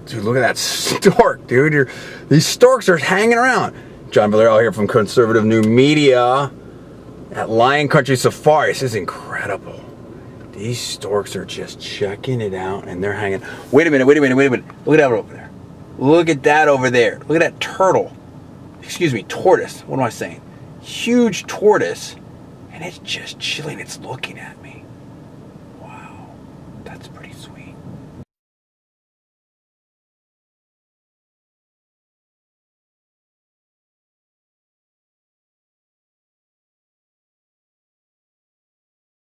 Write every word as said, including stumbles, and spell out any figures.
Dude, look at that stork, dude. You're, these storks are hanging around. John Villarreal here from Conservative New Media at Lion Country Safari. This is incredible. These storks are just checking it out, and they're hanging. Wait a minute, wait a minute, wait a minute. Look at that over there. Look at that over there. Look at that turtle. Excuse me, tortoise. What am I saying? Huge tortoise, and it's just chilling. It's looking at me.